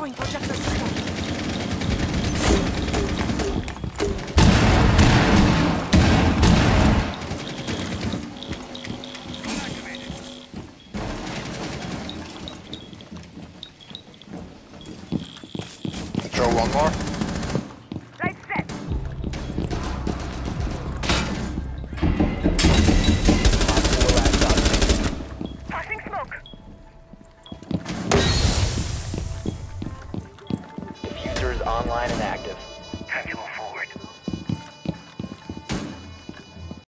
Throwing projector system. Throw one more. Right set. Passing smoke. Diffuser is online and active.